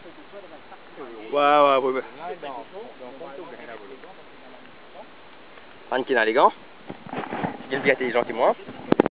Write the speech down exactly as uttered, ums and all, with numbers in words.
Wow, wow, Anche in Aligo? Gli inviati di giochi mo?